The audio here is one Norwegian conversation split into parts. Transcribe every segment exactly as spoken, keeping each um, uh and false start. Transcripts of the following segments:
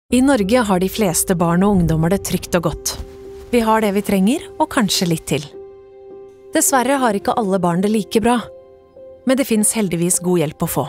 I Norge har de fleste barn og ungdommer det trygt og godt. Vi har det vi trenger, og kanskje litt til. Dessverre har ikke alle barn det like bra, men det finnes heldigvis god hjelp å få.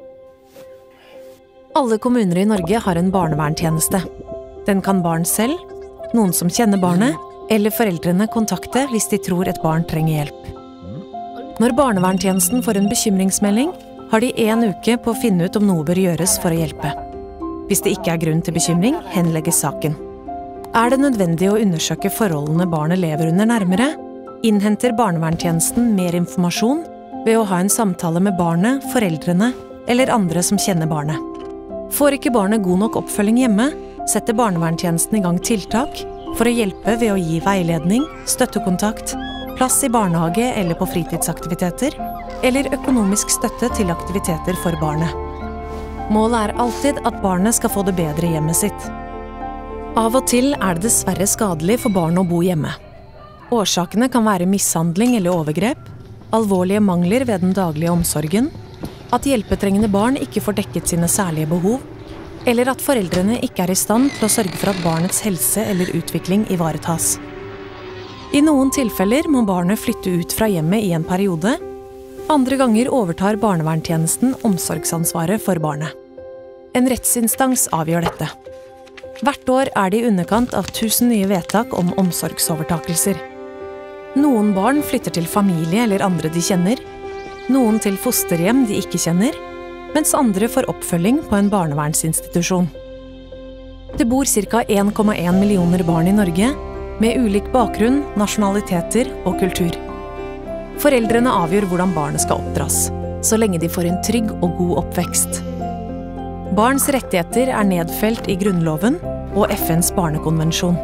Alle kommuner i Norge har en barnevernstjeneste. Den kan barn selv, noen som kjenner barnet, eller foreldrene kontakte hvis de tror et barn trenger hjelp. Når barnevernstjenesten får en bekymringsmelding, har de en uke på å finne ut om noe bør gjøres for å hjelpe. Hvis det ikke er grunn til bekymring, henlegges saken. Er det nødvendig å undersøke forholdene barnet lever under nærmere, innhenter barnevernstjenesten mer informasjon ved å ha en samtale med barnet, foreldrene eller andre som kjenner barnet. Får ikke barnet god nok oppfølging hjemme, setter barnevernstjenesten i gang tiltak for å hjelpe ved å gi veiledning, støttekontakt, plass i barnehage eller på fritidsaktiviteter, eller økonomisk støtte til aktiviteter for barnet. Målet er alltid at barnet skal få det bedre i hjemmet sitt. Av og til er det dessverre skadelig for barn å bo hjemme. Årsakene kan være mishandling eller overgrep, alvorlige mangler ved den daglige omsorgen, at hjelpetrengende barn ikke får dekket sine særlige behov, eller at foreldrene ikke er i stand til å sørge for at barnets helse eller utvikling ivaretas. I noen tilfeller må barnet flytte ut fra hjemmet i en periode. Andre ganger overtar barnevernstjenesten omsorgsansvaret for barnet. En rettsinstans avgjør dette. Hvert år er det i underkant av tusen nye vedtak om omsorgsovertakelser. Noen barn flytter til familie eller andre de kjenner, noen til fosterhjem de ikke kjenner, mens andre får oppfølging på en barnevernsinstitusjon. Det bor ca. en komma en millioner barn i Norge, med ulik bakgrunn, nasjonaliteter og kultur. Foreldrene avgjør hvordan barnet skal oppdras, så lenge de får en trygg og god oppvekst. Barns rettigheter er nedfelt i Grunnloven og F N's barnekonvensjon.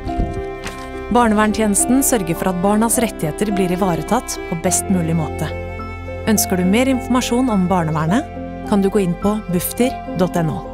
Barnevernstjenesten sørger for at barnas rettigheter blir ivaretatt på best mulig måte. Ønsker du mer informasjon om barnevernet, kan du gå inn på bufdir punktum no.